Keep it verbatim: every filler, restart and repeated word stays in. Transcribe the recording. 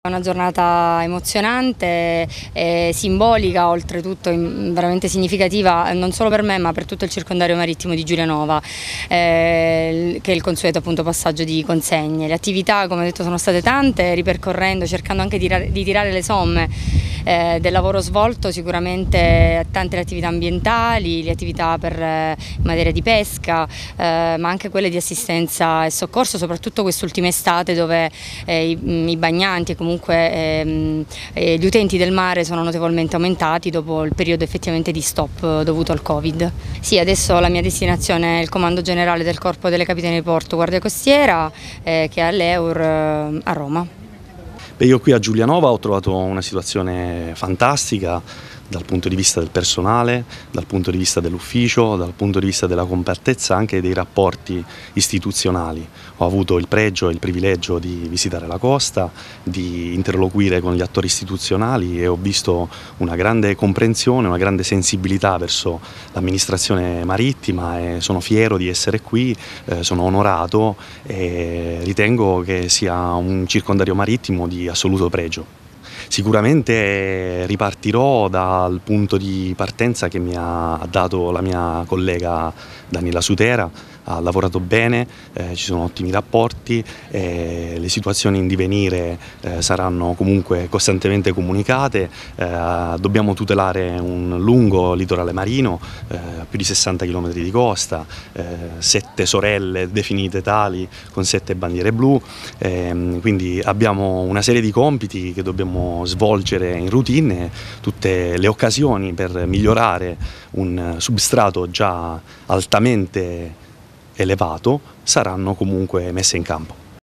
È una giornata emozionante e simbolica, oltretutto veramente significativa, non solo per me ma per tutto il circondario marittimo di Giulianova, eh, che è il consueto appunto passaggio di consegne. Le attività, come ho detto, sono state tante, ripercorrendo, cercando anche di, di tirare le somme eh, del lavoro svolto, sicuramente tante le attività ambientali, le attività per, eh, in materia di pesca, eh, ma anche quelle di assistenza e soccorso, soprattutto quest'ultima estate dove eh, i, i bagnanti e comunque Ehm, eh, gli utenti del mare sono notevolmente aumentati dopo il periodo effettivamente di stop dovuto al Covid. Sì, adesso la mia destinazione è il Comando Generale del Corpo delle Capitanerie di Porto Guardia Costiera, eh, che è all'Eur eh, a Roma. Beh, io qui a Giulianova ho trovato una situazione fantastica dal punto di vista del personale, dal punto di vista dell'ufficio, dal punto di vista della compattezza anche dei rapporti istituzionali. Ho avuto il pregio e il privilegio di visitare la costa, di interloquire con gli attori istituzionali e ho visto una grande comprensione, una grande sensibilità verso l'amministrazione marittima e sono fiero di essere qui, eh, sono onorato e ritengo che sia un circondario marittimo di assoluto pregio. Sicuramente ripartirò dal punto di partenza che mi ha dato la mia collega Daniela Sutera, ha lavorato bene, eh, ci sono ottimi rapporti, eh, le situazioni in divenire eh, saranno comunque costantemente comunicate, eh, dobbiamo tutelare un lungo litorale marino, eh, più di sessanta chilometri di costa, eh, sette sorelle definite tali con sette bandiere blu, eh, quindi abbiamo una serie di compiti che dobbiamo svolgere in routine, tutte le occasioni per migliorare un substrato già altamente elevato saranno comunque messe in campo.